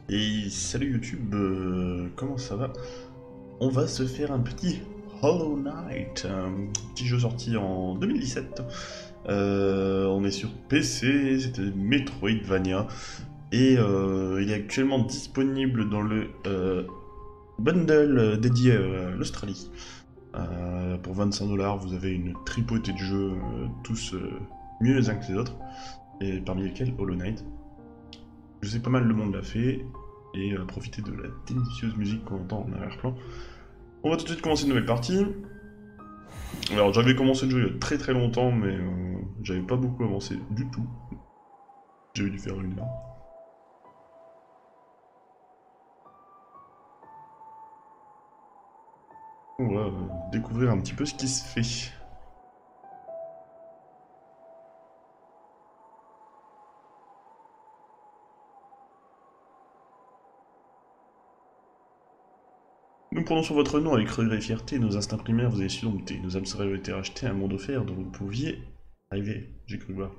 Et salut YouTube, comment ça va? On va se faire un petit Hollow Knight, un petit jeu sorti en 2017. On est sur PC, c'était Metroidvania, et il est actuellement disponible dans le bundle dédié à l'Australie. Pour 25 $, vous avez une tripotée de jeux, tous mieux les uns que les autres, et parmi lesquels Hollow Knight. Je sais pas mal le monde l'a fait, et profiter de la délicieuse musique qu'on entend en arrière-plan. On va tout de suite commencer une nouvelle partie. Alors j'avais commencé le jeu il y a très très longtemps, mais j'avais pas beaucoup avancé du tout. J'avais dû faire 1 heure. On va découvrir un petit peu ce qui se fait. Nous prononçons votre nom avec regret et fierté, nos instincts primaires vous avez su dompter. Nos âmes seraient été rachetées à un monde offert dont vous ne pouviez arriver, j'ai cru voir.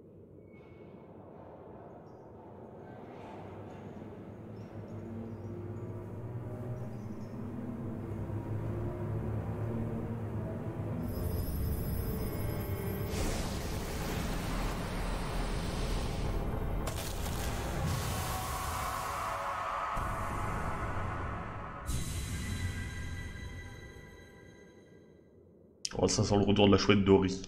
Oh, ça sent le retour de la chouette Dory.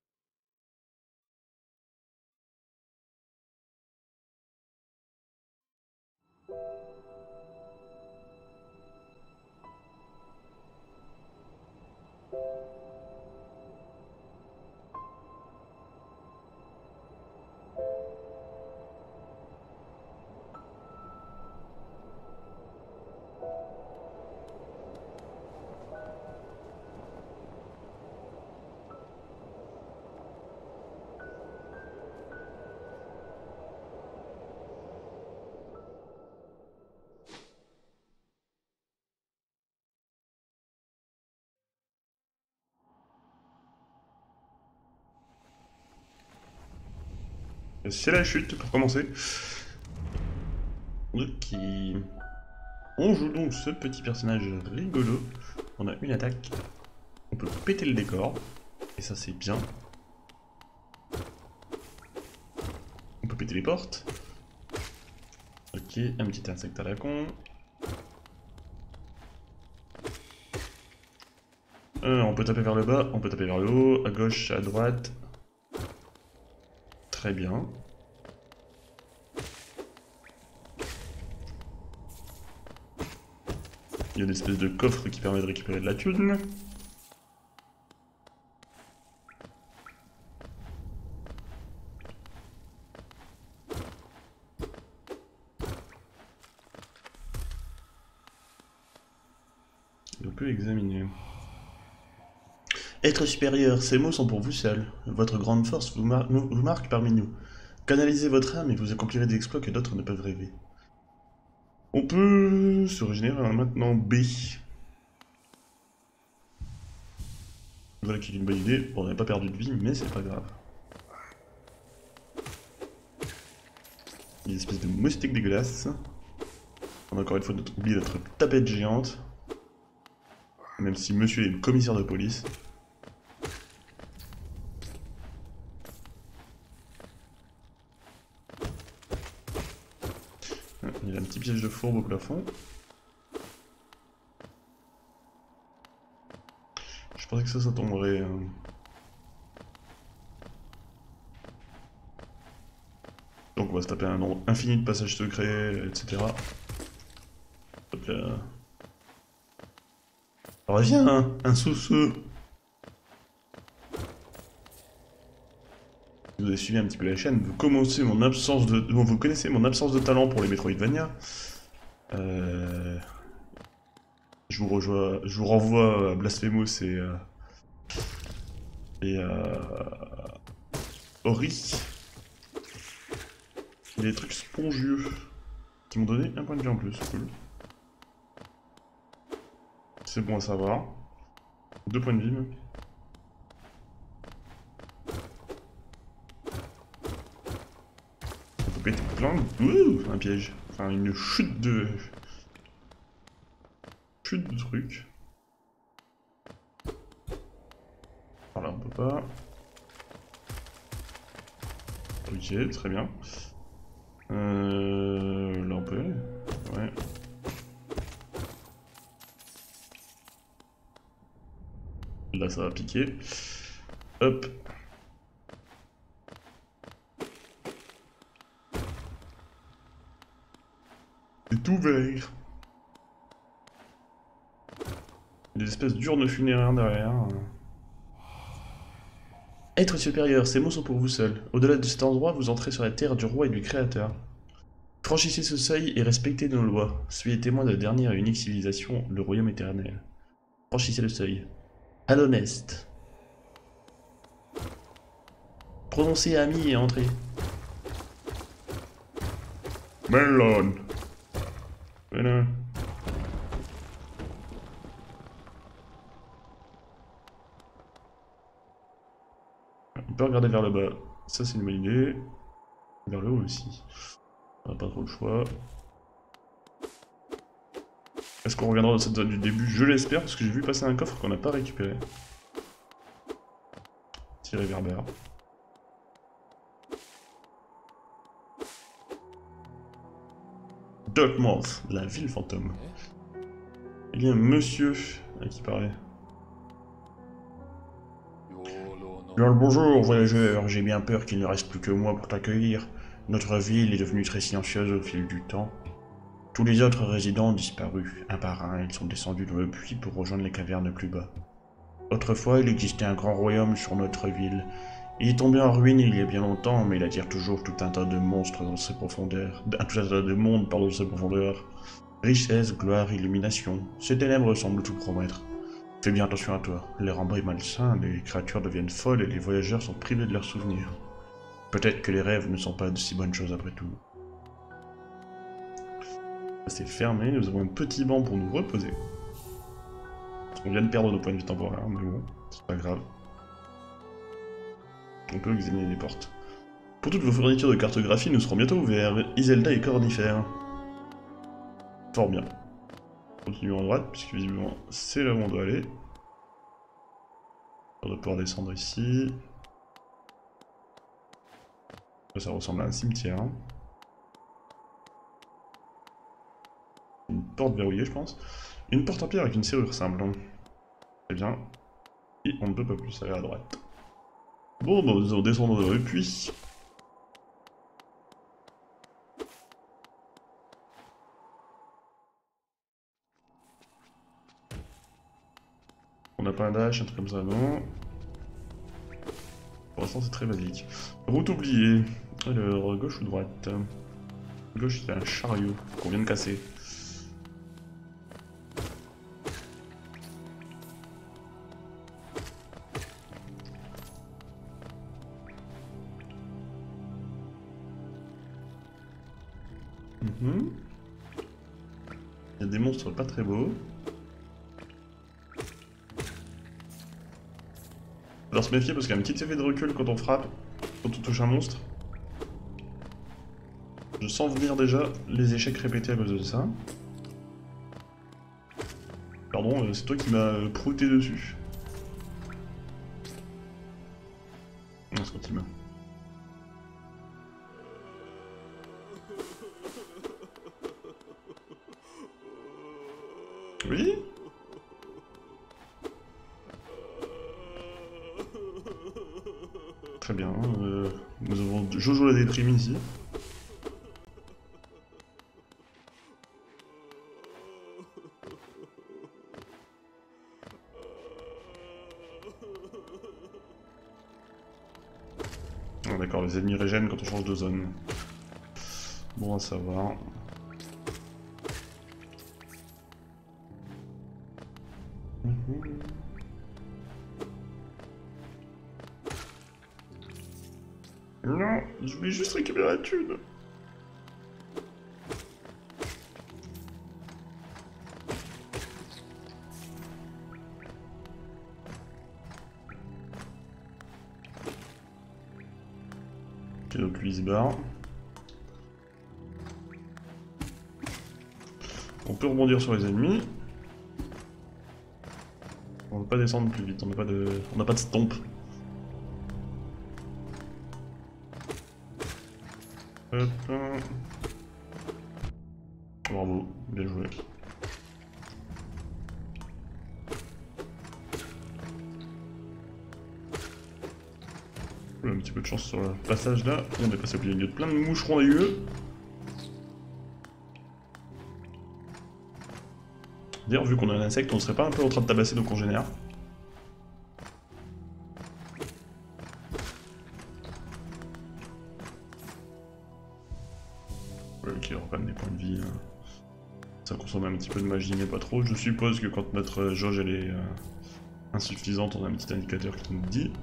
C'est la chute pour commencer. Ok. On joue donc ce petit personnage rigolo. On a une attaque. On peut péter le décor. Et ça c'est bien. On peut péter les portes. Ok, un petit insecte à la con. On peut taper vers le bas, on peut taper vers le haut, à gauche, à droite. Très bien. Il y a une espèce de coffre qui permet de récupérer de la thune. Et on peut examiner. Être supérieur, ces mots sont pour vous seul. Votre grande force vous marque parmi nous. Canalisez votre âme et vous accomplirez des exploits que d'autres ne peuvent rêver. On peut se régénérer maintenant B. Voilà qui est une bonne idée. Bon, on n'a pas perdu de vie, mais c'est pas grave. Il y a des espèces de moustiques dégueulasses. On a encore une fois oublié notre tapette géante. Même si monsieur est commissaire de police. Il y a un petit piège de fourbe au plafond. Je pensais que ça tomberait. Donc on va se taper un nombre infini de passages secrets, etc. Hop là. Reviens, hein, un sous-sous. Vous avez suivi un petit peu la chaîne, vous connaissez mon absence de talent pour les Metroidvania. Je vous renvoie à Blasphemous et Ori. Il y a des trucs spongieux qui m'ont donné un point de vie en plus, cool. C'est bon à savoir. 2 points de vie même. On peut péter plein de... Ouh, un piège. Enfin, une chute de... Chute de trucs. Par là, on peut pas. Ok, très bien. Là, on peut aller. Ouais. Là, ça va piquer. Hop. C'est ouvert. Des espèces d'urnes funéraires derrière. Être supérieur, ces mots sont pour vous seul. Au-delà de cet endroit, vous entrez sur la terre du roi et du créateur. Franchissez ce seuil et respectez nos lois. Soyez témoin de la dernière et unique civilisation, le royaume éternel. Franchissez le seuil. À l'honnête. Prononcez ami et entrez. Melon. Voilà. On peut regarder vers le bas. Ça, c'est une bonne idée. Vers le haut aussi. On n'a pas trop le choix. Est-ce qu'on reviendra dans cette zone du début? Je l'espère, parce que j'ai vu passer un coffre qu'on n'a pas récupéré. Petit réverbère. Dartmouth, la ville fantôme. Il y a un monsieur à qui parler. Bien le bonjour, voyageur. J'ai bien peur qu'il ne reste plus que moi pour t'accueillir. Notre ville est devenue très silencieuse au fil du temps. Tous les autres résidents ont disparu. Un par un, ils sont descendus dans le puits pour rejoindre les cavernes plus bas. Autrefois, il existait un grand royaume sur notre ville. Il est tombé en ruine il y a bien longtemps, mais il attire toujours tout un tas de monstres dans ses profondeurs. Tout un tas de mondes, pardon, dans ses profondeurs. Richesse, gloire, illumination. Ces ténèbres semblent tout promettre. Fais bien attention à toi. L'air en bas est malsain, les créatures deviennent folles et les voyageurs sont privés de leurs souvenirs. Peut-être que les rêves ne sont pas de si bonnes choses après tout. C'est fermé, nous avons un petit banc pour nous reposer. On vient de perdre nos points de vie temporaires, mais bon, c'est pas grave. On peut examiner les portes. Pour toutes vos fournitures de cartographie, nous serons bientôt ouverts. Iselda et Cornifère. Fort bien. Continuons à droite, puisque visiblement c'est là où on doit aller. On doit pouvoir descendre ici. Ça ressemble à un cimetière. Une porte verrouillée, je pense. Une porte en pierre avec une serrure simple. Très bien. Et on ne peut pas plus aller à droite. Bon, bah, nous allons descendre dans le puits. On n'a pas un dash, un truc comme ça, non. Pour l'instant, c'est très basique. Route oubliée. Alors, gauche ou droite? Gauche, il y a un chariot qu'on vient de casser. Il y a des monstres pas très beaux. Alors se méfier parce qu'il y a un petit effet de recul quand on frappe, quand on touche un monstre. Je sens venir déjà les échecs répétés à cause de ça. Pardon, c'est toi qui m'as prouté dessus. Non, c'est quand il meurt. Oui? Très bien, nous avons Jojo la déprime ici. Ah, d'accord, les ennemis régènent quand on change de zone. Bon à savoir. Non, je voulais juste récupérer la thune. Ok, donc lui il se barre. On peut rebondir sur les ennemis. On ne peut pas descendre plus vite, on n'a pas de stomp. Hop. Bravo, bien joué. Un petit peu de chance sur le passage là. On est passé au milieu de plein de moucherons dégueux. D'ailleurs, vu qu'on a un insecte, on serait pas un peu en train de tabasser nos congénères? Ouais, ok, on reprenne des points de vie. Ça consomme un petit peu de magie, mais pas trop. Je suppose que quand notre jauge elle est insuffisante, on a un petit indicateur qui nous dit.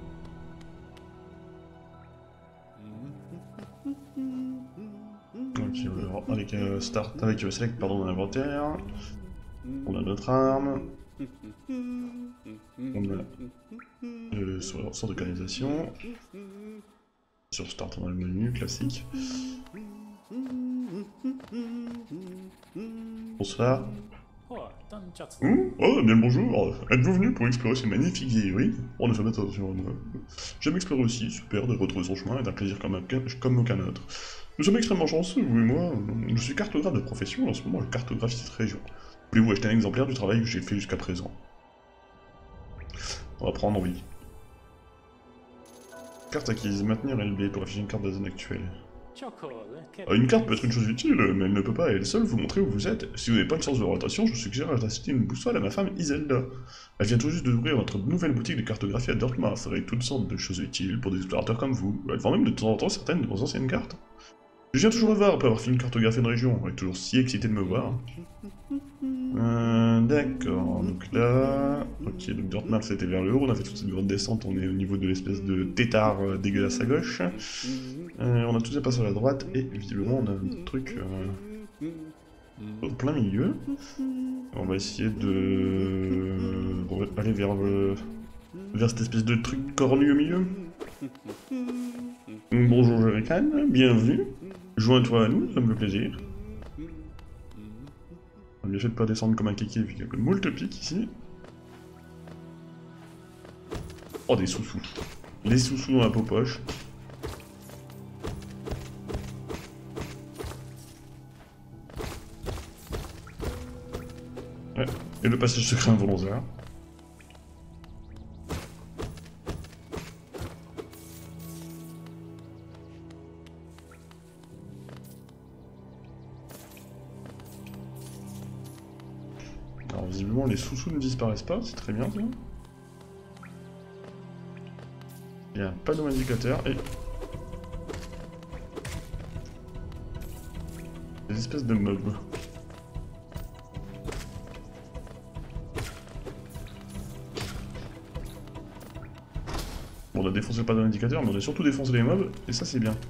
Ok, avec Start, avec Select, pardon, dans l'inventaire. On a notre arme. On a le sort de canalisation. Sur Start, on a le menu classique. Bonsoir. Oh, bien le bonjour. Êtes-vous venu pour explorer ce magnifique vieillerie? Oh, ne faites pas attention à moi. J'aime explorer aussi, super de retrouver son chemin est un plaisir comme aucun autre. Nous sommes extrêmement chanceux, vous et moi. Je suis cartographe de profession et en ce moment je cartographie cette région. Voulez-vous acheter un exemplaire du travail que j'ai fait jusqu'à présent? On va prendre, oui. Carte acquise, maintenir LB pour afficher une carte de la zone actuelle. Une carte peut être une chose utile, mais elle ne peut pas à elle seule vous montrer où vous êtes. Si vous n'avez pas le sens de l'orientation, je suggère d'acheter une boussole à ma femme Iselda. Elle vient tout juste d'ouvrir notre nouvelle boutique de cartographie à Dortmund, avec toutes sortes de choses utiles pour des explorateurs comme vous. Elle vend même de temps en temps certaines de vos anciennes cartes. Je viens toujours le voir après avoir fini de cartographier une région, elle est toujours si excitée de me voir. D'accord, donc là... Ok, donc Dortmund c'était vers le haut, on a fait toute cette grande descente, on est au niveau de l'espèce de tétard dégueulasse à gauche. On a tout ça pas sur la droite, et visiblement on a un truc au plein milieu. On va essayer de... aller vers cette espèce de truc cornu au milieu. Bonjour Jerican, bienvenue. Joins-toi à nous, ça me fait plaisir. On lui a fait de pas descendre comme un kéké vu qu'il y a moult pics ici. Oh, des sous-sous. Les sous-sous dans la peau poche. Ouais, et le passage secret involontaire. Alors visiblement les sous-sous ne disparaissent pas, c'est très bien ça. Il y a un panneau indicateur et... des espèces de mobs. Bon, on a défoncé le panneau indicateur, mais on a surtout défoncé les mobs, et ça c'est bien.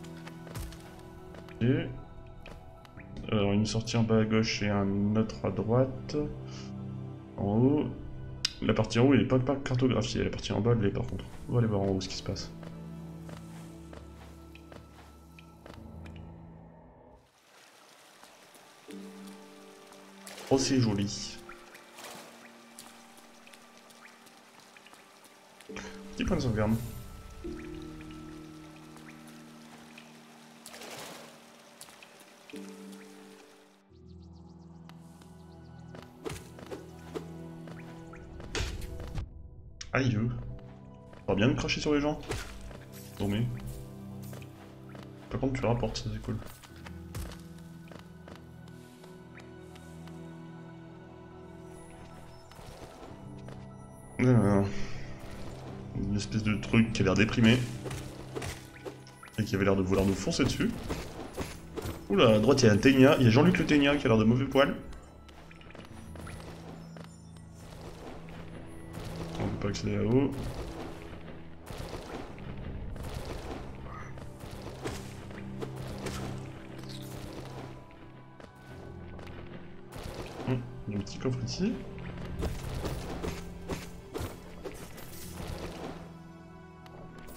Ok. Alors une sortie en bas à gauche et un autre à droite. En haut. La partie en haut elle n'est pas cartographiée, la partie en bas elle l'est par contre. On va aller voir en haut ce qui se passe. Oh c'est joli. Petit point de sauvegarde. Aïe. On va bien de cracher sur les gens. Non mais... Par contre tu le rapportes, ça c'est cool. Une espèce de truc qui a l'air déprimé. Et qui avait l'air de vouloir nous foncer dessus. Oula, à droite il y a un Ténia, il y a Jean-Luc le Ténia qui a l'air de mauvais poil. On peut pas accéder là-haut. Il y a un petit coffre ici.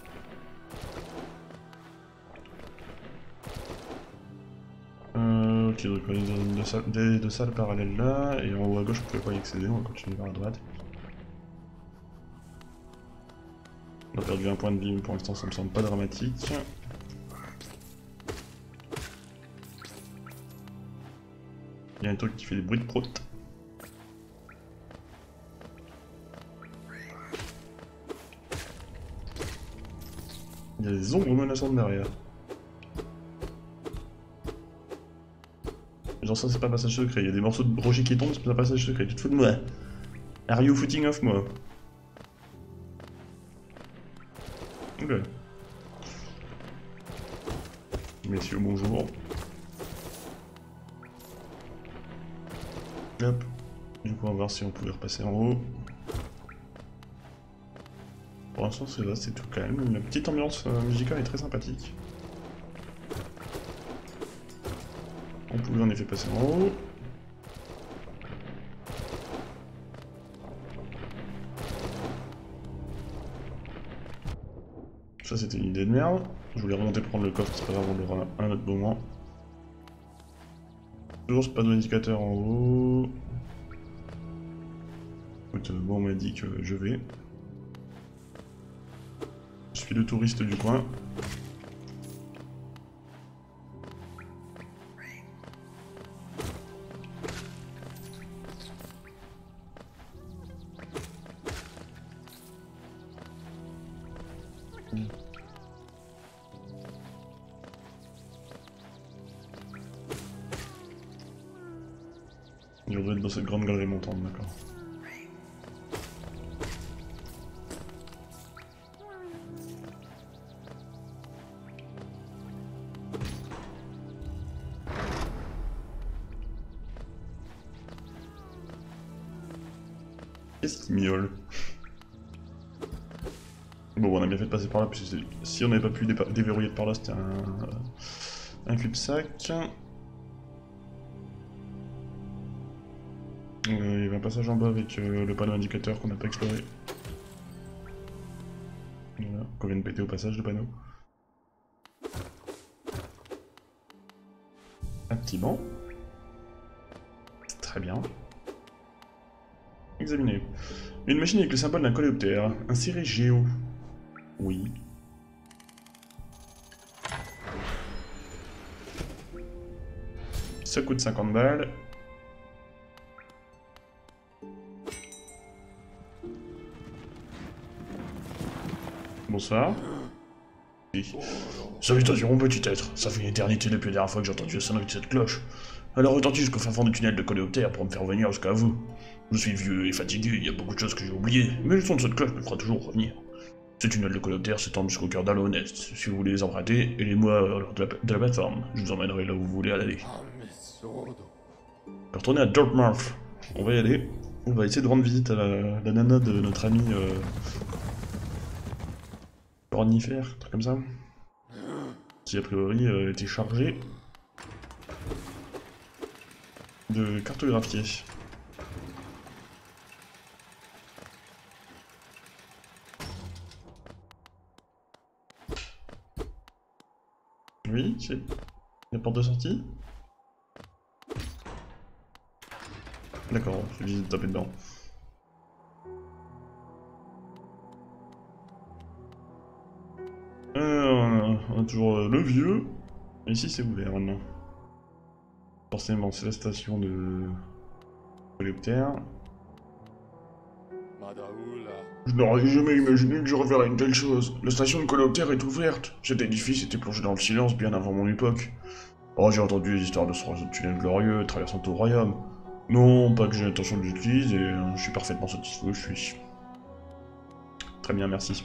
Ok, avec les deux salles parallèles là, et en haut à gauche, vous pouvez pas y accéder, on va continuer vers la droite. On a perdu un point de vie, mais pour l'instant ça me semble pas dramatique. Il y a un truc qui fait des bruits de prout. Il y a des ombres menaçantes derrière. Genre ça c'est pas passage secret, il y a des morceaux de rocher qui tombent, c'est pas passage secret, tu te fous de moi. Are you footing off moi? Ok. Messieurs, bonjour. Hop. Du coup on va voir si on pouvait repasser en haut. Pour l'instant c'est là, c'est tout calme, la petite ambiance musicale est très sympathique. On pouvait en effet passer en haut. Ça c'était une idée de merde. Je voulais remonter prendre le coffre, c'est pas grave, on l'aura à un autre moment. Toujours ce panneau indicateur en haut. Écoute, bon on m'a dit que je vais. Je suis le touriste du coin. Je dois être dans cette grande galerie montante, d'accord. Qu'est-ce qui miaule? Bon, on a bien fait de passer par là, puisque si on n'avait pas pu déverrouiller par là, c'était un cul-de-sac. Il y avait un passage en bas avec le panneau indicateur qu'on n'a pas exploré. Voilà, qu'on vient de péter au passage le panneau. Un petit banc. Très bien. Examiner. Une machine avec le symbole d'un coléoptère. Inséré géo. Oui. Ça coûte 50 balles. Bonsoir. Oui. Salutations, petit être. Ça fait une éternité depuis la dernière fois que j'ai entendu la sonnerie de cette cloche. Alors retentis jusqu'au fin fond du tunnel de coléoptère pour me faire revenir jusqu'à vous. Je suis vieux et fatigué, il y a beaucoup de choses que j'ai oubliées, mais le son de cette cloche me fera toujours revenir. Ce tunnel de coléoptère s'étend jusqu'au cœur d'Alonest. Si vous voulez les emprunter, aidez-moi de la plateforme. Je vous emmènerai là où vous voulez aller. Retournez à Dartmouth. On va y aller. On va essayer de rendre visite à la nana de notre ami Renifère, un truc comme ça. Qui a priori était chargé de cartographier. Oui, c'est la porte de sortie. D'accord, je vais taper dedans. On a toujours le vieux. Et ici c'est ouvert maintenant. Forcément, c'est la station de coléoptère. Je n'aurais jamais imaginé que je reverrais une telle chose. La station de coléoptère est ouverte. Cet édifice était plongé dans le silence bien avant mon époque. Oh, j'ai entendu les histoires de ce tunnel glorieux traversant tout le royaume. Non, pas que j'ai l'intention de l'utiliser, je suis parfaitement satisfait où je suis. Très bien, merci.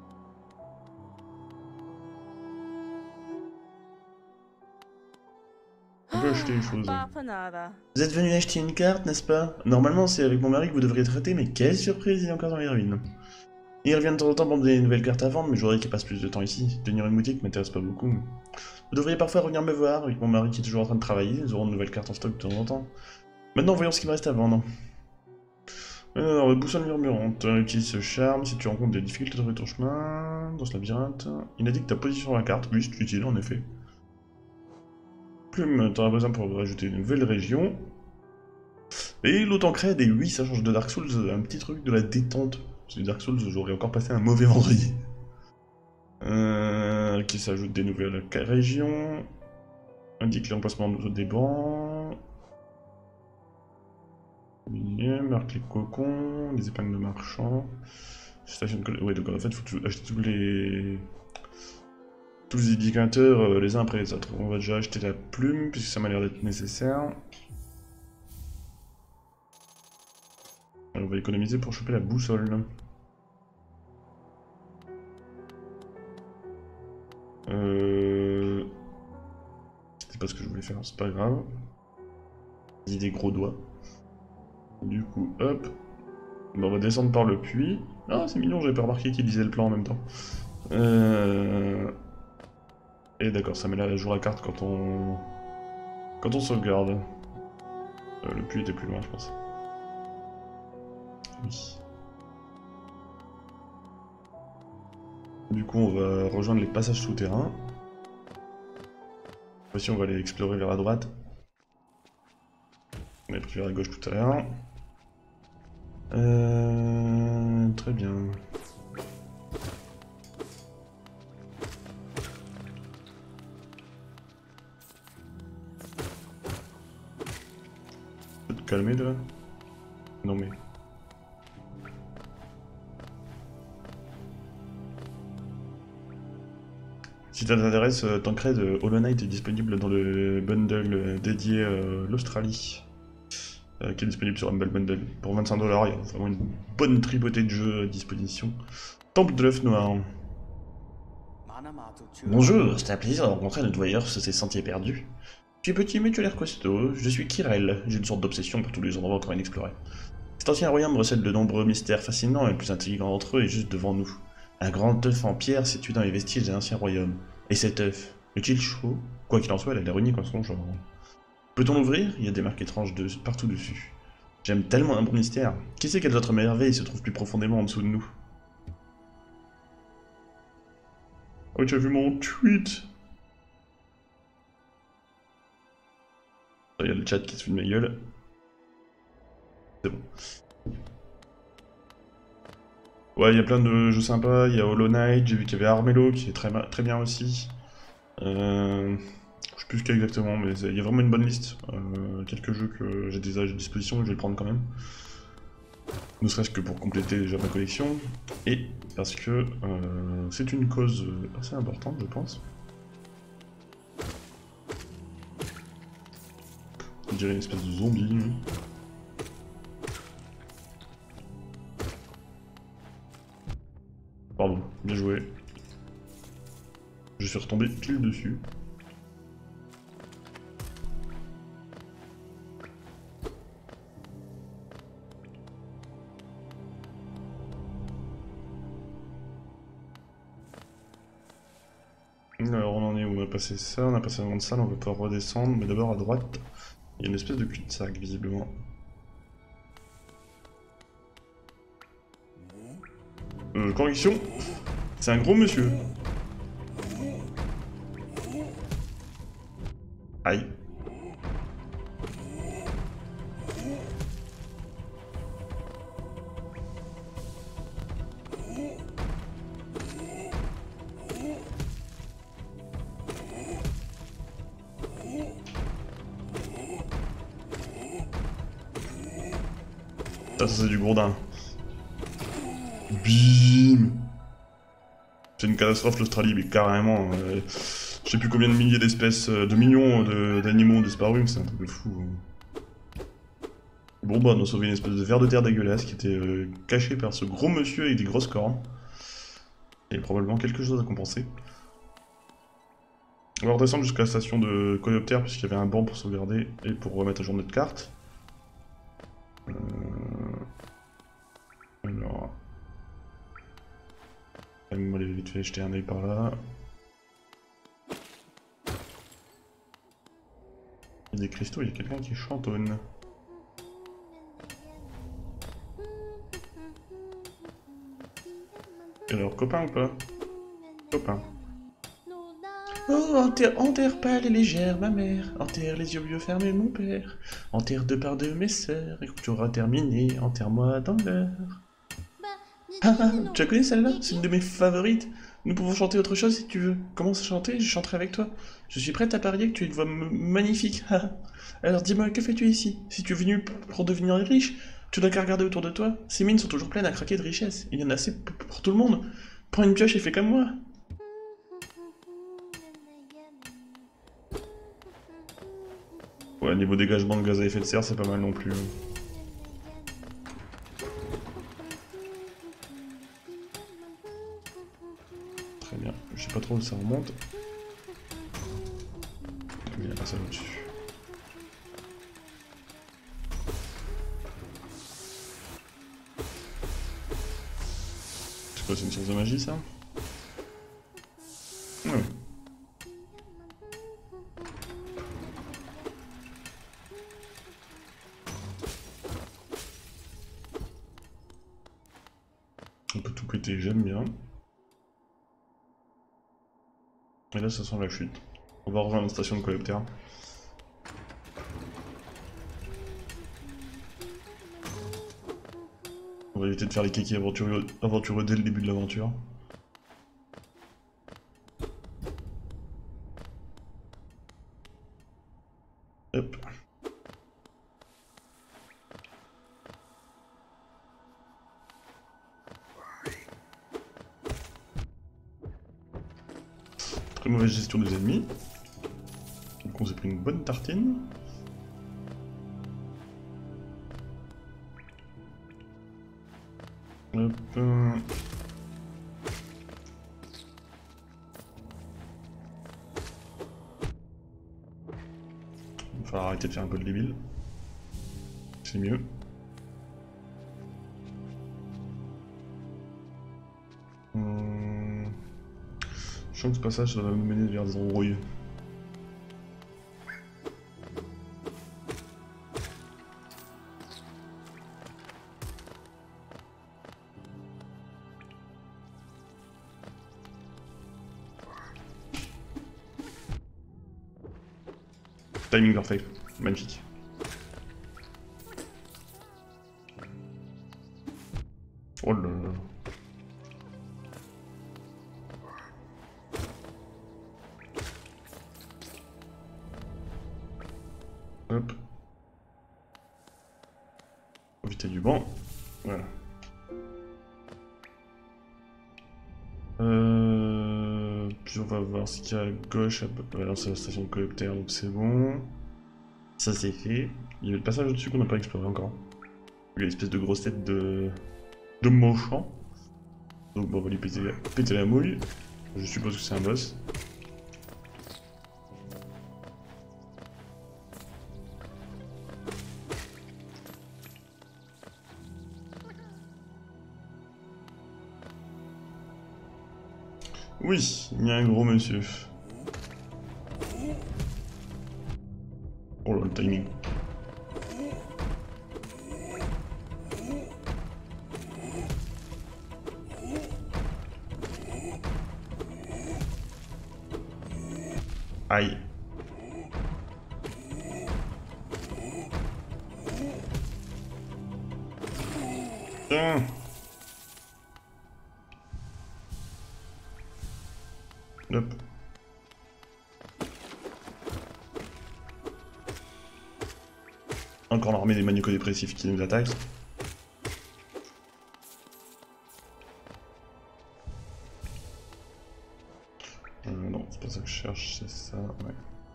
On peut acheter les choses. Vous êtes venu acheter une carte, n'est-ce pas? Normalement, c'est avec mon mari que vous devriez traiter, mais quelle surprise, il est encore dans les ruines. Il revient de temps en temps pour me donner des nouvelles cartes à vendre, mais je voudrais qu'il passe plus de temps ici. Tenir une boutique m'intéresse pas beaucoup. Vous devriez parfois revenir me voir, avec mon mari qui est toujours en train de travailler, nous aurons de nouvelles cartes en stock de temps en temps. Maintenant, voyons ce qu'il me reste à vendre. Alors, boussole murmurante. Utilise ce charme si tu rencontres des difficultés dans ton chemin, dans ce labyrinthe. Il indique ta position sur la carte. Oui, c'est utile en effet. plumes, t'en as besoin pour rajouter une nouvelle région. Et l'auto-crède, et oui, ça change de Dark Souls, un petit truc de la détente. Parce que Dark Souls, j'aurais encore passé un mauvais vendredi. Qui s'ajoute des nouvelles régions. Indique l'emplacement des bancs. Marque les cocons, les épingles de marchands. Station de... Ouais, donc en fait, il faut acheter tous les indicateurs les uns après les autres. On va déjà acheter la plume, puisque ça m'a l'air d'être nécessaire. On va économiser pour choper la boussole. C'est pas ce que je voulais faire, c'est pas grave. J'ai des gros doigts. Du coup, hop. Bon, on va descendre par le puits. Ah, c'est mignon, j'avais pas remarqué qu'il lisait le plan en même temps. Et d'accord, ça met à jour la carte quand on sauvegarde. Le puits était plus loin, je pense. Oui. Du coup, on va rejoindre les passages souterrains. Voici, on va aller explorer vers la droite. On est parti vers la gauche tout à l'heure. Très bien. Tu peux te calmer là? Non mais... Si ça t'intéresse, Tancred Hollow Knight est disponible dans le bundle dédié l'Australie, qui est disponible sur Humble Bundle. Pour 25$, il y a vraiment une bonne tripotée de jeux à disposition. Temple de l'œuf noir. Bonjour, c'est un plaisir de rencontrer notre voyeur sur ces sentiers perdus. Tu es petit mais tu as l'air costaud, je suis Kirel, j'ai une sorte d'obsession pour tous les endroits encore inexplorés. Cet ancien royaume recèle de nombreux mystères fascinants et le plus intelligent d'entre eux est juste devant nous. Un grand œuf en pierre situé dans les vestiges d'un ancien royaume. Et cet œuf, est-il chaud? Quoi qu'il en soit, elle a l'air unique en son genre. Peut-on l'ouvrir? Il y a des marques étranges partout dessus. J'aime tellement un bon mystère. Qui sait quelles autres merveilles se trouvent plus profondément en dessous de nous? Oh, tu as vu mon tweet? Il y a le chat qui se fout de ma gueule. C'est bon. Ouais, il y a plein de jeux sympas. Il y a Hollow Knight, j'ai vu qu'il y avait Armello qui est très bien aussi. Je sais plus ce qu'il y a exactement, mais il y a vraiment une bonne liste. Quelques jeux que j'ai déjà à disposition, je vais le prendre quand même. Ne serait-ce que pour compléter déjà ma collection. Et parce que c'est une cause assez importante, je pense. On dirait une espèce de zombie. Pardon, bien joué. Je suis retombé pile dessus. Alors on en est où? On a passé ça, on a passé la grande salle, on va pouvoir redescendre, mais d'abord à droite, il y a une espèce de cul-de-sac visiblement. Correction, c'est un gros monsieur. Aïe. Ça c'est du gourdin. Bim. C'est une catastrophe l'Australie, mais carrément. Je sais plus combien de milliers d'espèces, de millions d'animaux ont disparu, mais c'est un truc de fou. Bon bah on a sauvé une espèce de ver de terre dégueulasse qui était caché par ce gros monsieur avec des grosses cornes. Et probablement quelque chose à compenser. On va redescendre jusqu'à la station de coléoptère puisqu'il y avait un banc pour sauvegarder et pour remettre à jour notre carte. Alors... On va aller vite fait jeter un œil par là. Il y a des cristaux, il y a quelqu'un qui chantonne. Alors, copain ou pas? Copain. Oh, en terre pâle et légère, ma mère, en terre les yeux bleus fermés, mon père, en terre de part de mes sœurs, et quand tu auras terminé, enterre-moi dans l'heure. Ah, ah, tu la connais celle-là? C'est une de mes favorites. Nous pouvons chanter autre chose si tu veux. Commence à chanter, je chanterai avec toi. Je suis prête à parier que tu as une voix magnifique. Ah, ah. Alors dis-moi, que fais-tu ici? Si tu es venu pour devenir riche, tu n'as qu'à regarder autour de toi. Ces mines sont toujours pleines à craquer de richesses. Il y en a assez pour tout le monde. Prends une pioche et fais comme moi. Ouais, niveau dégagement de gaz à effet de serre, c'est pas mal non plus. Très bien. Je sais pas trop où ça remonte. Il y a un passage au-dessus. C'est quoi, c'est une science de magie, ça? Ouais. On peut tout péter, j'aime bien. Et là, ça sent la chute. On va rejoindre la station de colecteur. On va éviter de faire les kékis aventureux dès le début de l'aventure. Hop. Très mauvaise gestion des ennemis. Donc on s'est pris une bonne tartine. Hop. Il va falloir arrêter de faire un peu de débile. C'est mieux. Je sens que ce passage ça va nous mener vers des embrouilles. Timing parfait, magnifique. Oh là là. Hop. Profiter du banc. Voilà. Puis on va voir ce qu'il y a à gauche. Voilà, c'est la station de colecteur, donc c'est bon. Ça c'est fait. Il y a le passage au-dessus qu'on n'a pas exploré encore. Il y a l'espèce de grosse tête de Mochant. Donc bon, on va lui péter la mouille. Je suppose que c'est un boss. Oui, il y a un gros monsieur. Oh là, le timing. Aïe. Tiens. Hop. Encore l'armée des maniaco-dépressifs qui nous attaquent. Non, c'est pas ça que je cherche, c'est ça, ouais.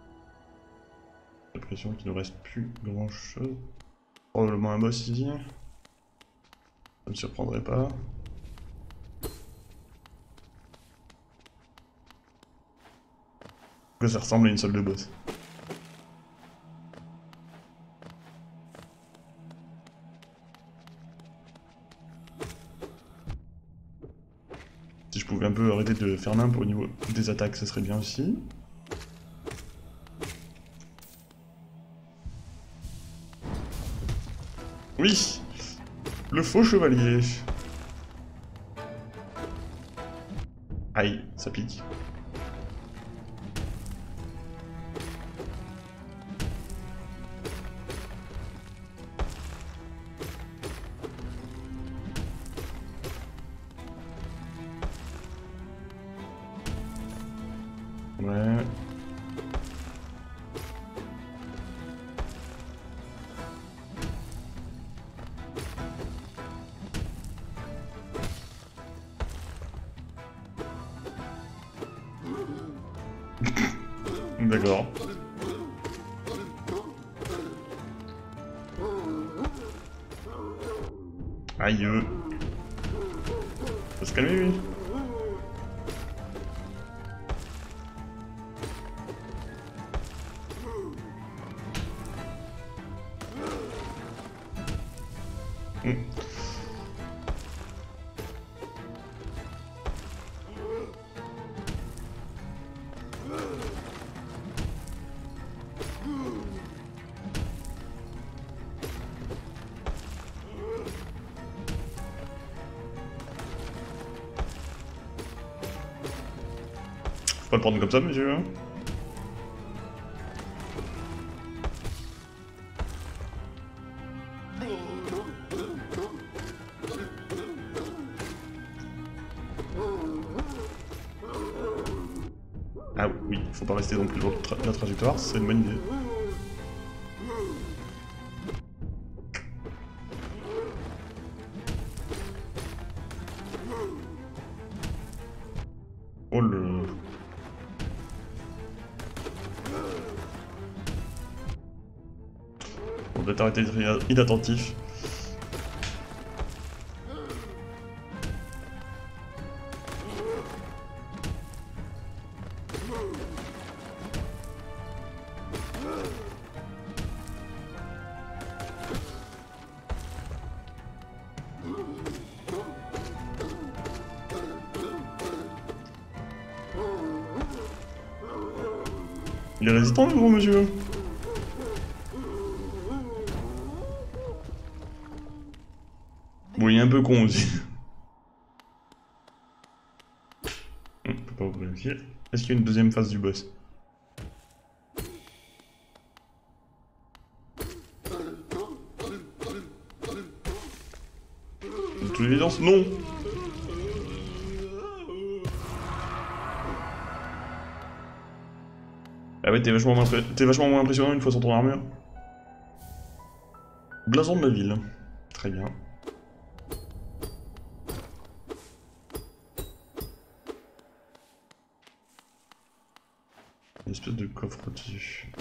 J'ai l'impression qu'il ne reste plus grand chose. Probablement un boss ici. Ça me surprendrait pas. Que ça ressemble à une salle de boss. Si je pouvais un peu arrêter de faire nimp au niveau des attaques, ça serait bien aussi. Oui, le faux chevalier. Aïe, ça pique. Ouais. D'accord. Aïe. Faut se calmer, lui. Faut pas le prendre comme ça, monsieur. Ah oui, faut pas rester non plus dans la trajectoire, c'est une bonne idée. Oh le... On doit arrêter d'être inattentif. Il est résistant le gros monsieur. Bon, il est un peu con aussi. On peut pas ouvrir le pied. Est-ce qu'il y a une deuxième phase du boss? De toute évidence, non. Ah ouais, t'es vachement moins impressionnant une fois sur ton armure. Blason de la ville. Très bien. Une espèce de coffre dessus.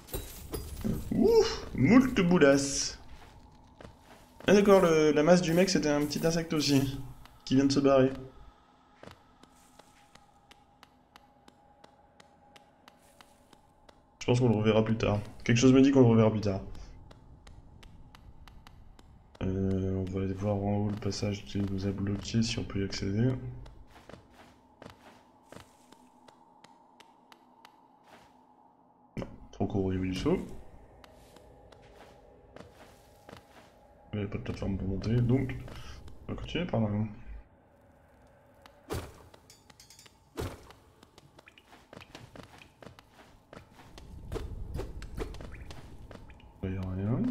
Ouf, moult boulasses. Ah d'accord, la masse du mec c'était un petit insecte aussi. Qui vient de se barrer. Je pense qu'on le reverra plus tard. Quelque chose me dit qu'on le reverra plus tard. On va aller voir en haut le passage qui nous a bloqué, si on peut y accéder. Non, trop court au niveau du saut. Il n'y a pas de plateforme pour monter, donc on va continuer par là. Il n'y a rien.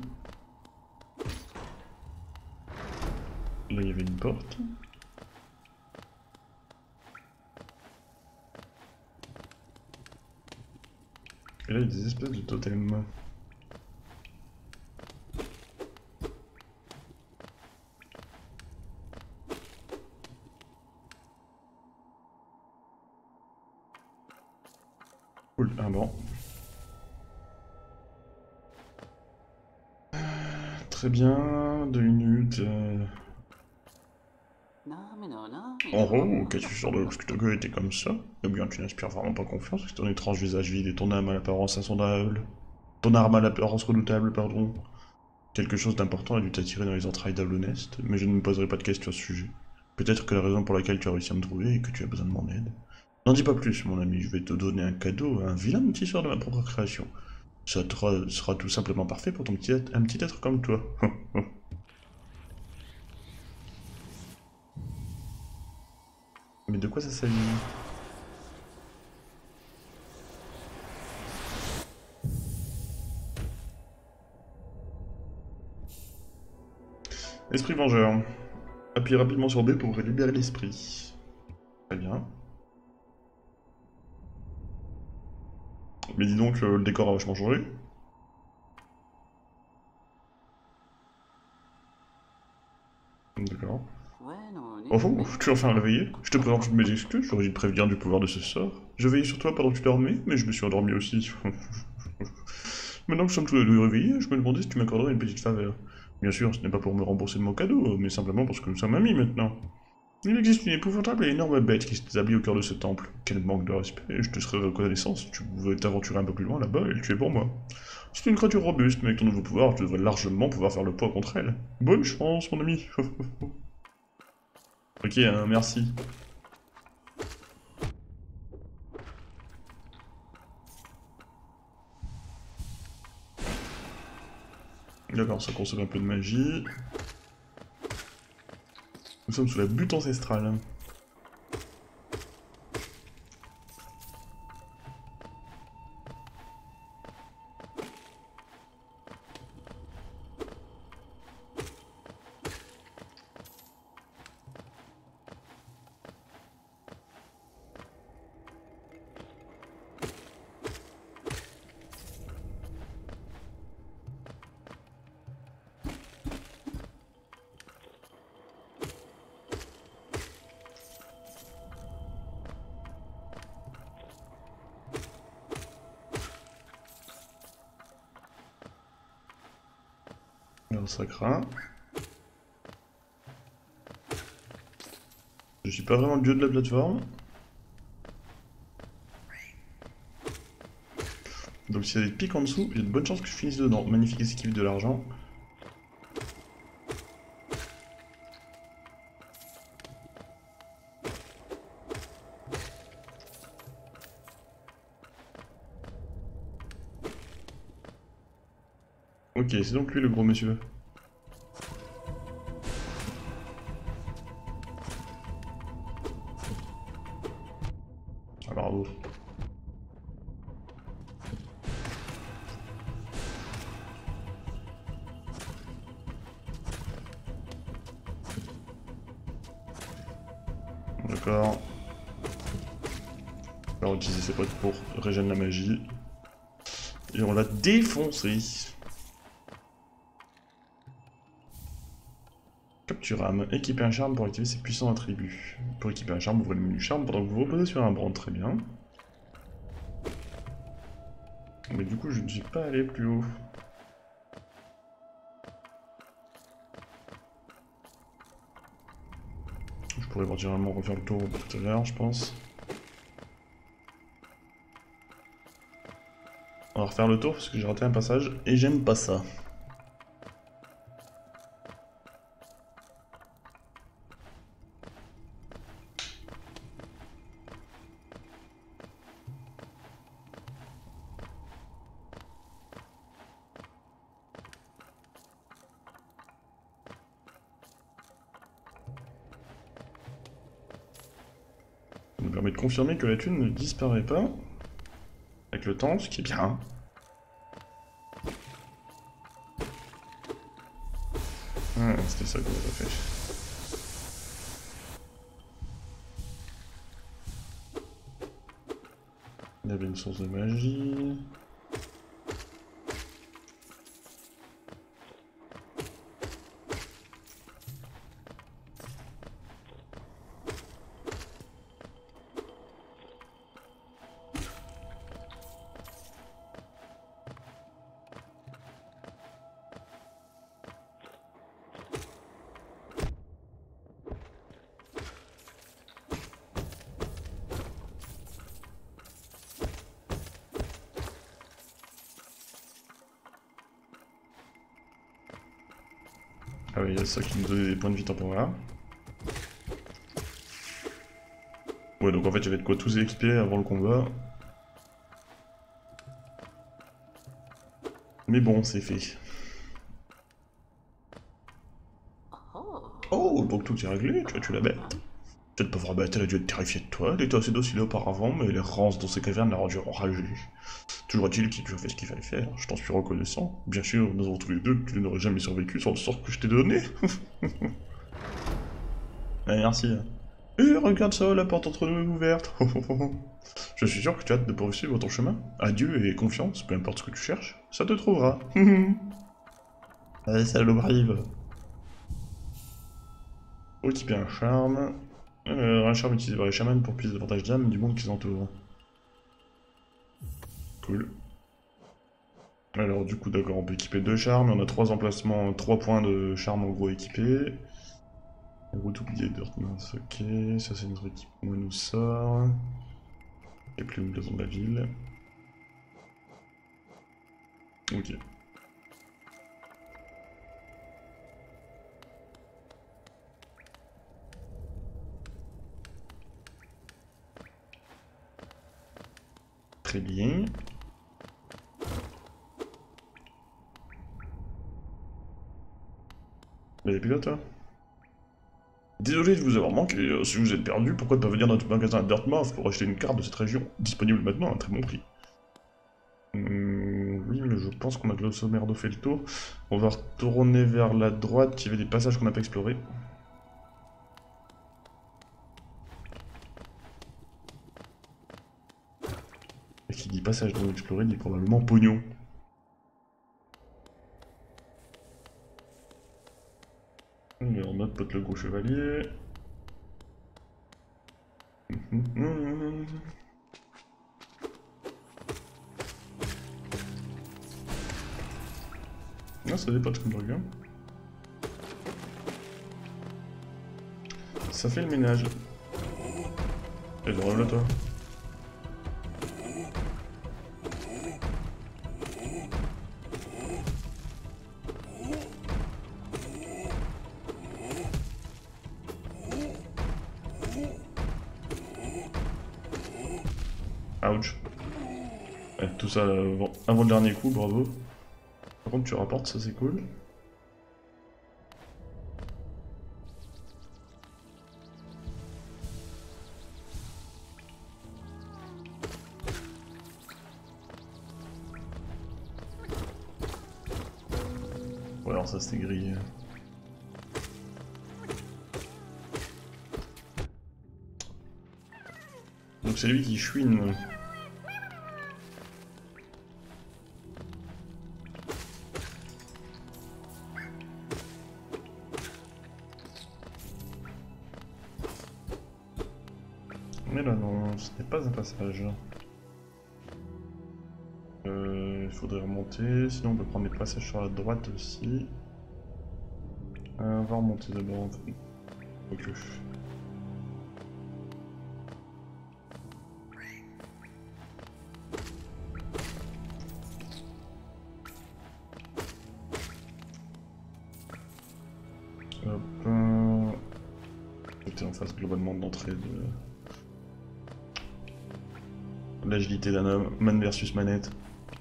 Là, il y avait une porte. Et là, il y a des espèces de totems. Cool, ah bon. Très bien, 2 minutes. En gros, qu'est-ce que tu sors de l'obscurité était comme ça? Eh bien, tu n'inspires vraiment pas confiance avec ton étrange visage vide et ton âme à l'apparence insondable. Ton arme à l'apparence redoutable, pardon. Quelque chose d'important a dû t'attirer dans les entrailles d'Ablonest, mais je ne me poserai pas de questions à ce sujet. Peut-être que la raison pour laquelle tu as réussi à me trouver est que tu as besoin de mon aide. N'en dis pas plus, mon ami, je vais te donner un cadeau, un vilain petit sort de ma propre création. Ça sera tout simplement parfait pour un petit être comme toi. Mais de quoi ça s'agit? Esprit vengeur. Appuie rapidement sur B pour libérer l'esprit. Très bien. Mais dis donc, le décor a vachement changé. D'accord. Enfin, tu es enfin réveillé. Je te présente toutes mes excuses, j'aurais dû te prévenir du pouvoir de ce sort. Je veillais sur toi pendant que tu dormais, mais je me suis endormi aussi. Maintenant que nous sommes tous les deux réveillés, je me demandais si tu m'accorderais une petite faveur. Bien sûr, ce n'est pas pour me rembourser de mon cadeau, mais simplement parce que nous sommes amis maintenant. Il existe une épouvantable et énorme bête qui s'établit au cœur de ce temple. Quel manque de respect, je te serais reconnaissant si tu pouvais t'aventurer un peu plus loin là-bas et le tuer pour moi. C'est une créature robuste, mais avec ton nouveau pouvoir, tu devrais largement pouvoir faire le poids contre elle. Bonne chance, mon ami. Ok, merci. D'accord, ça consomme un peu de magie. Nous sommes sous la butte ancestrale. Alors ça craint. Je suis pas vraiment le dieu de la plateforme. Donc s'il y a des pics en dessous, il y a de bonnes chances que je finisse dedans. Magnifique esquive de l'argent. Ok, c'est donc lui le gros monsieur. Ah bravo. D'accord. On va utiliser ses potes pour régénérer la magie. Et on l'a défoncé. Capture âme. Équiper un charme pour activer ses puissants attributs. Pour équiper un charme, ouvrez le menu charme pendant que vous vous reposez sur un banc. Très bien. Mais du coup, je ne suis pas allé plus haut. Je pourrais éventuellement refaire le tour tout à l'heure, je pense. On va refaire le tour parce que j'ai raté un passage et j'aime pas ça. Ça nous permet de confirmer que la thune ne disparaît pas avec le temps, ce qui est bien. Ah, c'était ça que j'avais pas fait. Il y avait une source de magie. Ah oui, il y a ça qui nous donnait des points de vie temporaires. Ouais, donc en fait, j'avais de quoi tous expier avant le combat. Mais bon, c'est fait. Oh, donc tout est réglé, tu as tué la bête. Cette pauvre bête, elle a dû être terrifiée de toi, elle était assez docile auparavant, mais les rances dans ces cavernes l'a rendue enragée. Toujours est-il qu'il a fait ce qu'il fallait faire, je t'en suis reconnaissant. Bien sûr, nous avons tous les deux que tu n'aurais jamais survécu sans le sort que je t'ai donné. Allez, merci. Et regarde ça, la porte entre nous est ouverte. Je suis sûr que tu as hâte de poursuivre ton chemin. Adieu et confiance, peu importe ce que tu cherches, ça te trouvera. Allez, saloperie. Équiper un charme. Un charme utilisé par les chamans pour puiser davantage d'âme du monde qui s'entoure. Cool. Alors du coup d'accord, on peut équiper 2 charmes, on a 3 emplacements, 3 points de charme en gros équipés. Route oubliée d'Earthmas, ok, ça c'est notre équipement, nous sort. Et plus une blason de la ville. Ok. Très bien. Mais puis là toi. Désolé de vous avoir manqué, si vous êtes perdu, pourquoi ne pas venir dans notre magasin à Dartmouth pour acheter une carte de cette région, disponible maintenant à un très bon prix. Oui, mais je pense qu'on a grosso merdo fait le tour. On va retourner vers la droite, il y avait des passages qu'on n'a pas explorés. Et qui dit passage non exploré dit probablement pognon. Alors, notre pote le gros chevalier. Non, ça dépend de comme truc, hein. Ça fait le ménage. Et drôle là, toi. Ouch. Ouais, tout ça avant le dernier coup, bravo. Par contre, tu rapportes, ça c'est cool. Ouais, alors ça c'était grillé. Donc c'est lui qui chouine. Mais là non, ce n'est pas un passage. Il faudrait remonter, sinon on peut prendre des passages sur la droite aussi. On va remonter d'abord en fait. Ok. Hop. J'étais en face globalement de l'entrée de l'agilité d'un homme, man versus manette.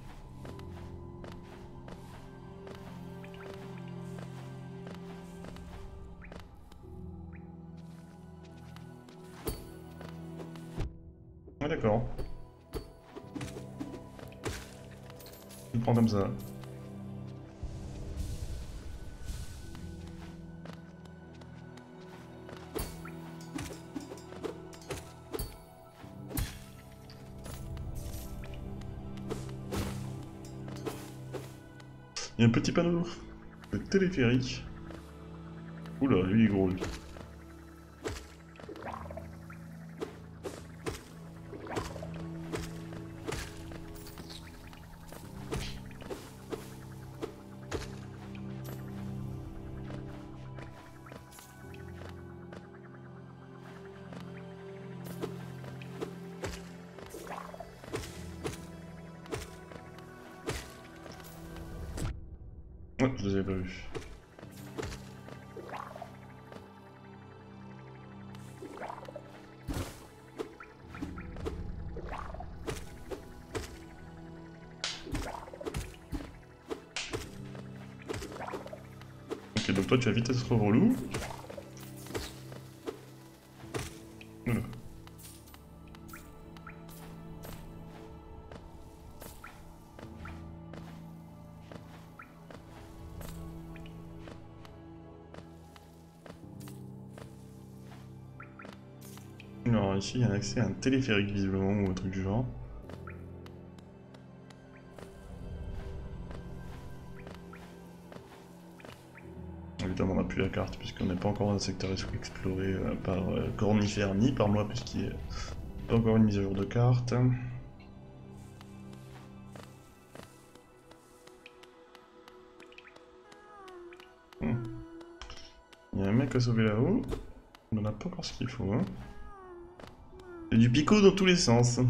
Ah d'accord. Je le prends comme ça. Il y a un petit panneau de téléphérique. Oula, lui il est gros lui. Ouais, je les avais pas vus. Ok, donc toi tu as vite être relou. Oula. ici, il y a un accès à un téléphérique visiblement ou un truc du genre. Évidemment, on n'a plus la carte puisqu'on n'est pas encore dans un secteur exploré par Cornifère ni par moi puisqu'il n'y a pas encore une mise à jour de carte. Il y a un mec à sauver là-haut. On n'a pas encore ce qu'il faut. Hein. Il y a du picot dans tous les sens.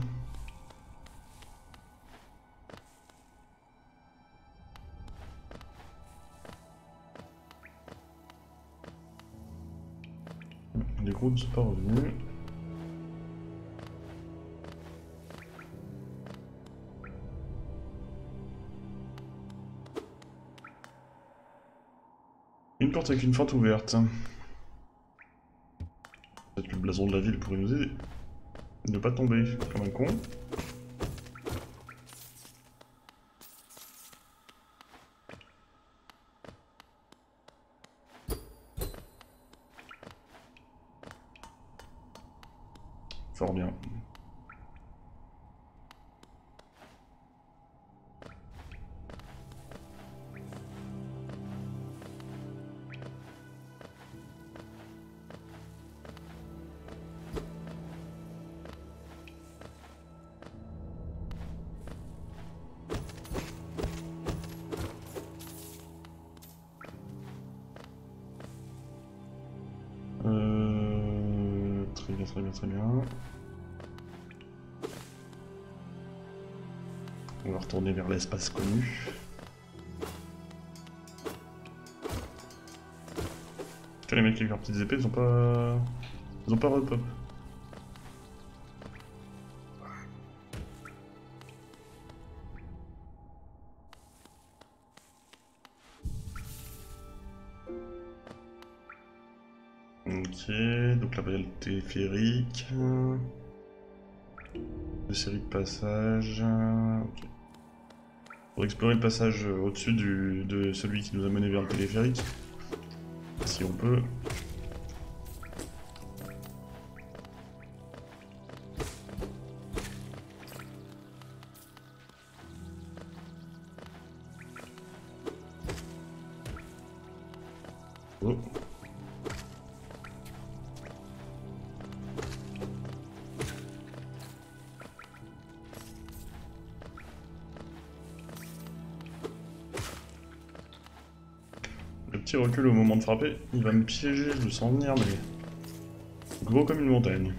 Les groupes ne sont pas revenus. Une porte avec une fente ouverte. Peut-être le blason de la ville pourrait nous aider. Ne pas tomber comme un con. Fort bien. Très bien, très bien, très bien. On va retourner vers l'espace connu. Putain, les mecs avec leurs petites épées, ils ont pas... Ils ont pas repop. Ok, donc là, il y a le téléphérique. Deux séries de passages. Ok. Pour explorer le passage au-dessus de celui qui nous a mené vers le téléphérique. Si on peut. Oh. Le petit recul au moment de frapper, il va me piéger, je le sens venir, mais gros comme une montagne.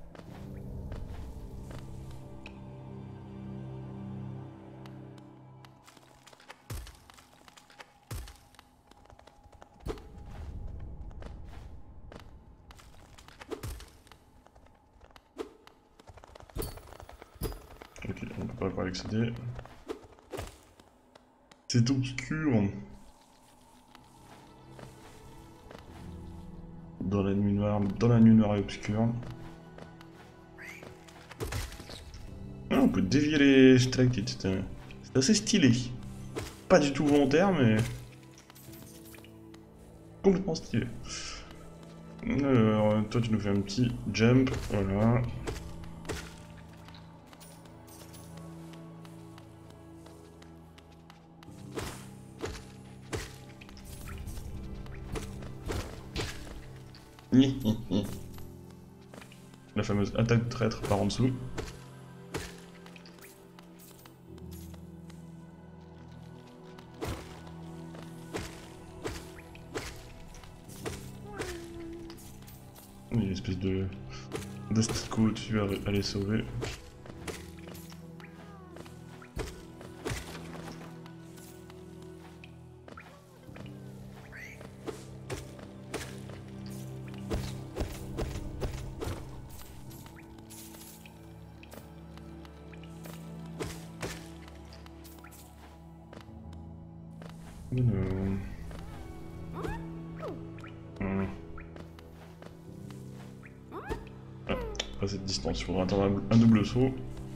Ok, on peut pas encore accéder. C'est obscur. Dans la nuit noire et obscure. Ah, on peut dévier les stalactites, c'est assez stylé. Pas du tout volontaire, mais... complètement stylé. Alors, toi tu nous fais un petit jump, voilà. La fameuse attaque de traître par en dessous. Il y a une espèce de d'asticot au-dessus à les sauver. À cette distance, il faudra attendre un double saut.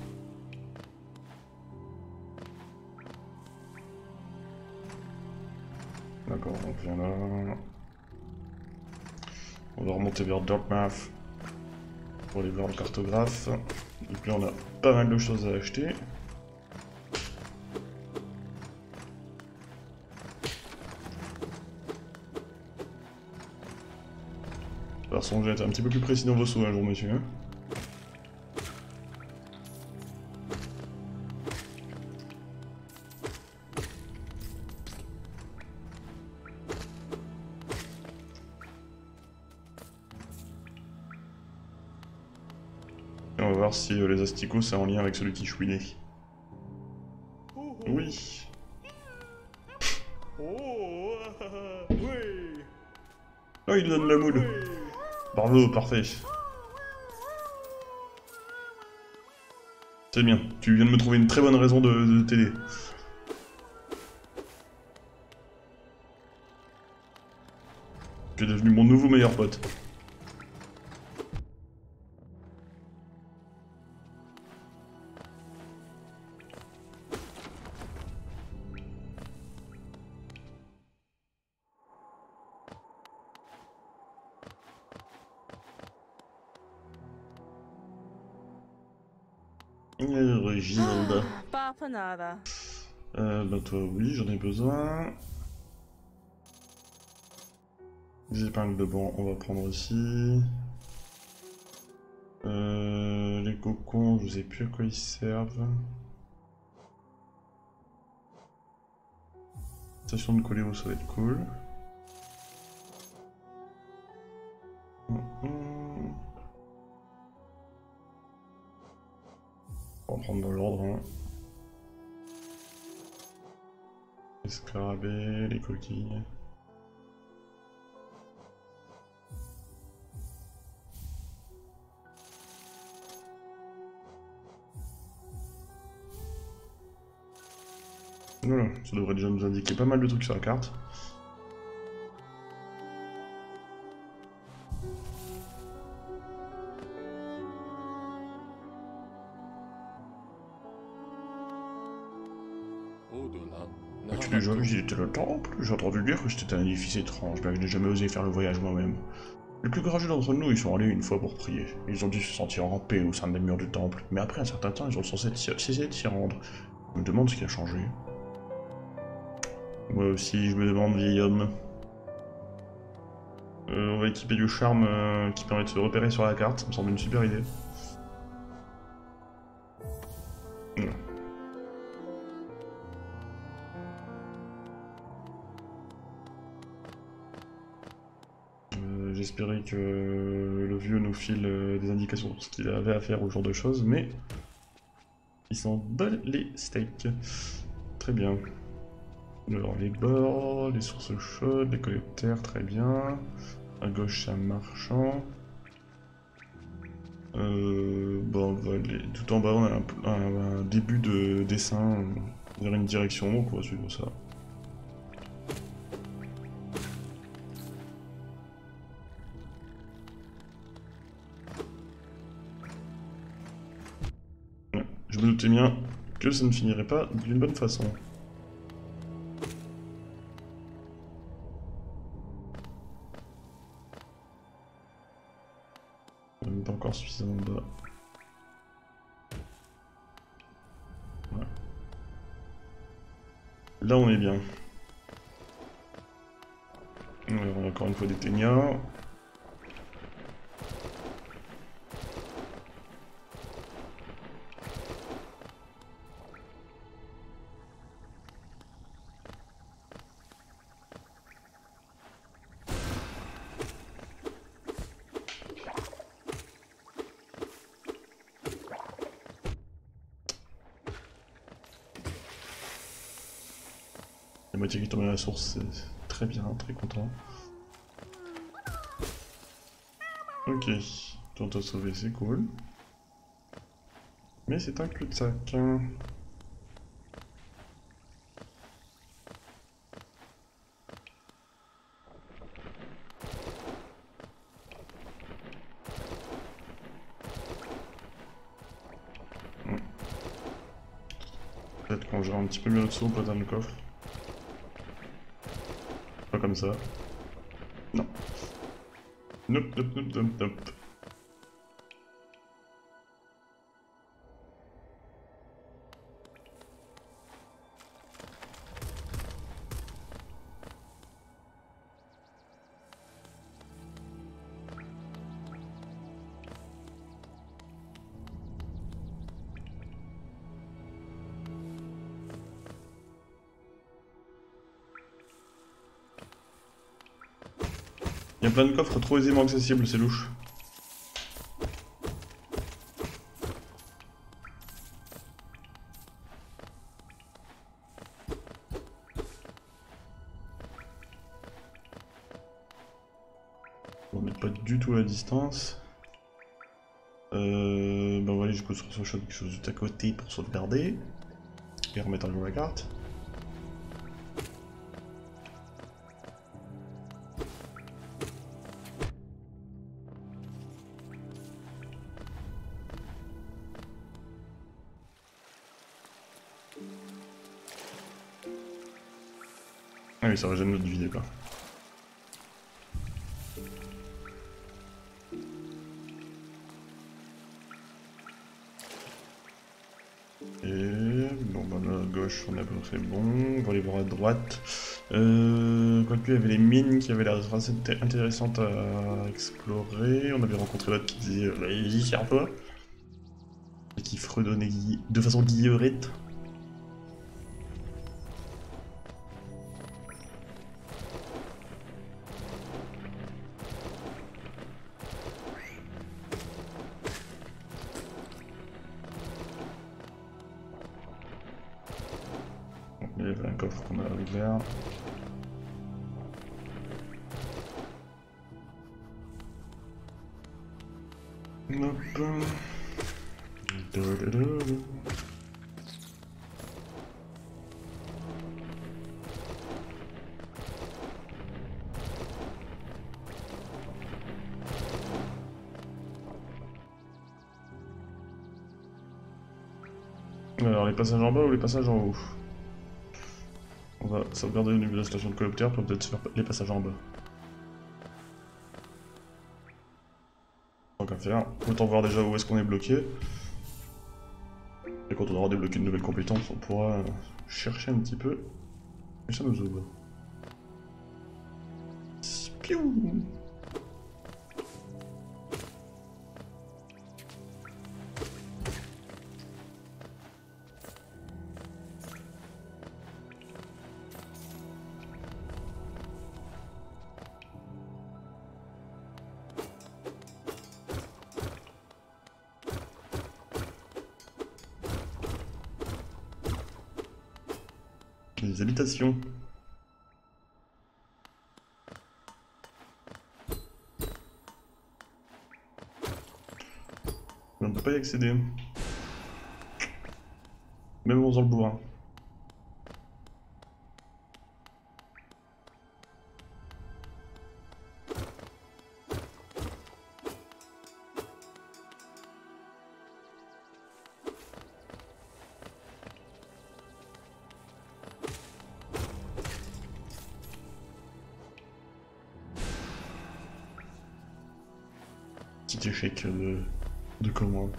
D'accord, on vient là. On va remonter vers Dartmouth pour aller voir le cartographe. Donc là on a pas mal de choses à acheter. De toute façon, j'ai été un petit peu plus précis dans vos sauts un jour, monsieur. Hein. Et on va voir si les asticots c'est en lien avec celui qui chouinait. Oui. Oh, il donne la moule. Bravo, parfait. C'est bien, tu viens de me trouver une très bonne raison de t'aider. Tu es devenu mon nouveau meilleur pote. Reginald. Bapanada. Bah toi oui, j'en ai besoin. Des épingles de banc, on va prendre aussi. Les cocons, je sais plus à quoi ils servent. Station de coléo, ça va être cool. On va prendre dans l'ordre. Hein. Les scarabées, les coquilles. Voilà, ça devrait déjà nous indiquer pas mal de trucs sur la carte. Tu déjà visité le temple? J'ai entendu dire que c'était un édifice étrange, mais je n'ai jamais osé faire le voyage moi-même. Les plus courageux d'entre nous y sont allés une fois pour prier. Ils ont dû se sentir en paix au sein des murs du temple, mais après un certain temps, ils ont cessé de s'y rendre. Je me demande ce qui a changé. Moi aussi, je me demande, vieil homme. On va équiper du charme qui permet de se repérer sur la carte, ça me semble une super idée. Voilà. J'espérais que le vieux nous file des indications sur ce qu'il avait à faire ou ce genre de choses, mais ils s'en bat les steaks. Très bien. Alors les bords, les sources chaudes, les collecteurs, très bien. À gauche, un marchand. Bon, on va aller... Tout en bas, on a un début de dessin vers une direction, donc on va suivre ça. Ouais, je me doutais bien que ça ne finirait pas d'une bonne façon. Même pas encore suffisamment bas. Ouais. Là on est bien. On a encore une fois des ténias. La moitié qui tombe à la source, c'est très bien, très content. Ok, tente à sauver, c'est cool. Mais c'est un cul-de-sac. Peut-être qu'on gère un petit peu mieux notre saut, on peut atteindre le coffre. Pas comme ça. Non. Nope, nope, nope, nope, nope. Il y a plein de coffres trop aisément accessibles, c'est louche. On n'est pas du tout à la distance. Bah on va aller jusqu'au source chaud, quelque chose juste à côté pour sauvegarder. Et remettre à jour la carte. Ah oui, ça régène notre vie, d'accord. Et bon, bah là, à gauche, on est à peu près bon. On va aller voir à droite. Quoique, il y avait les mines qui avaient l'air assez intéressantes à explorer. On avait rencontré l'autre qui disait vas-y, serre-toi. Et qui fredonnait de façon guillerette. Il y avait un coffre qu'on a ouvert. Hop. Alors les passages en bas ou les passages en haut? On va sauvegarder au niveau de la station de cooptère pour peut-être faire les passages en bas. Tant qu'à faire, autant voir déjà où est-ce qu'on est bloqué. Et quand on aura débloqué de nouvelles compétences, on pourra chercher un petit peu. Et ça nous ouvre. Piou! Les habitations. Mais on peut pas y accéder. Même en faisant le bourrin. Petit échec de commande.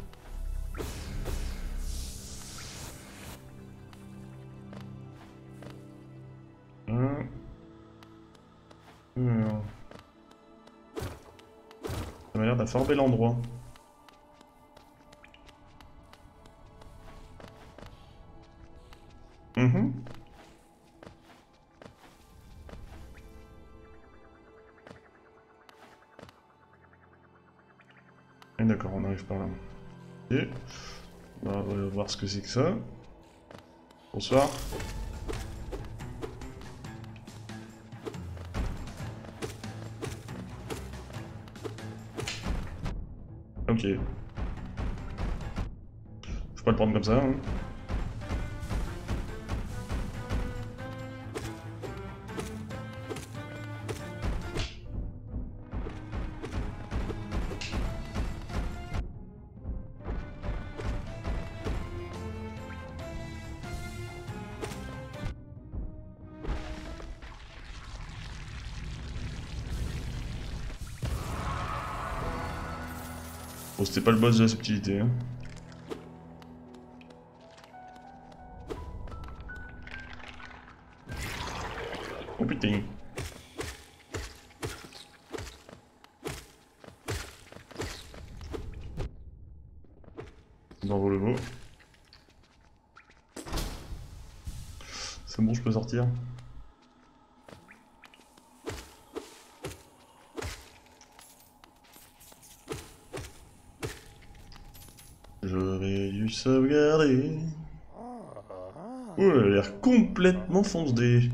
Ça m'a l'air d'un fort bel endroit. Et d'accord, on arrive par là. Ok. On va voir ce que c'est que ça. Bonsoir. Ok. Je peux pas le prendre comme ça. Hein. Bon, c'était pas le boss de la subtilité. Hein. Oh putain. Bravo le mot. C'est bon, je peux sortir. puis sauvegarder. Oh, elle a l'air complètement foncée.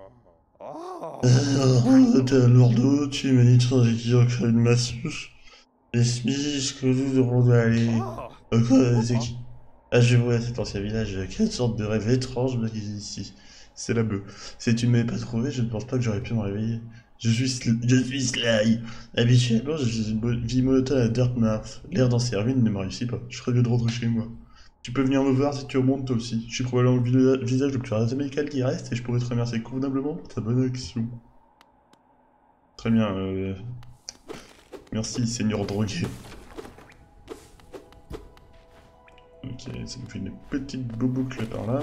T'es un lourdeau, tu manies ton équipe une massouche. Laisse-moi que nous devons aller. Quoi, c'est qui? Ah, je vois cet ancien village. Quelle sorte de rêve étrange me guise ici. C'est la bœuf. Si tu ne m'avais pas trouvé, je ne pense pas que j'aurais pu me réveiller. Je suis Sly. Habituellement, je vis une vie monotone à Dirtmouth. L'air dans ces ruines ne me réussit pas. Je ferais mieux de rentrer chez moi. Tu peux venir me voir si tu remontes toi aussi. Je suis probablement le visage le plus amical qui reste et je pourrais te remercier convenablement pour ta bonne action. Très bien, merci, seigneur drogué. Ok, ça nous fait une petite boucle par là.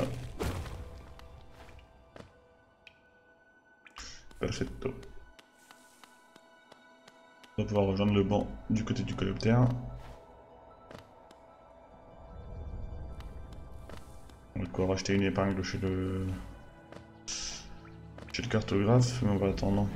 Perfetto. On va pouvoir rejoindre le banc du côté du coléoptère. On va pouvoir racheter une épingle chez le cartographe, mais on va attendre.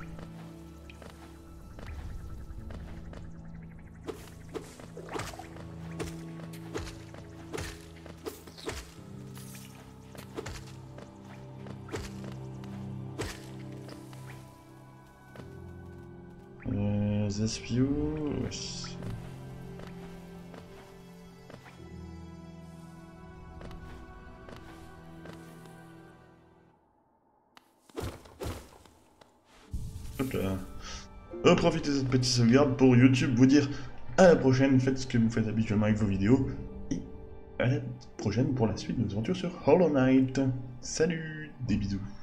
Zaspio, ouais. Hop là. On profite de cette petite sauvegarde pour YouTube vous dire à la prochaine, faites ce que vous faites habituellement avec vos vidéos. Et à la prochaine pour la suite de nos aventures sur Hollow Knight. Salut, des bisous.